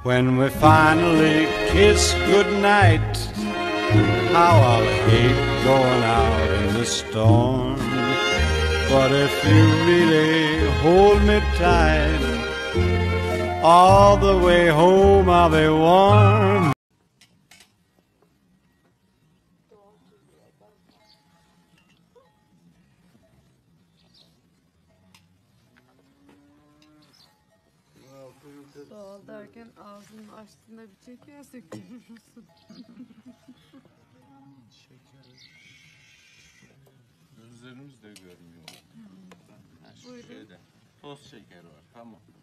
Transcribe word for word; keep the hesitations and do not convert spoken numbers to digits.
When we finally kiss goodnight, how I'll hate going out in the storm. But if you really hold me tight, all the way home I'll be warm. Doğal derken ağzını açtığında bir çekiyor, sökülürsün. Gözlerimiz de görmüyor. Buyurun. Şeyde, toz şekeri var, tamam.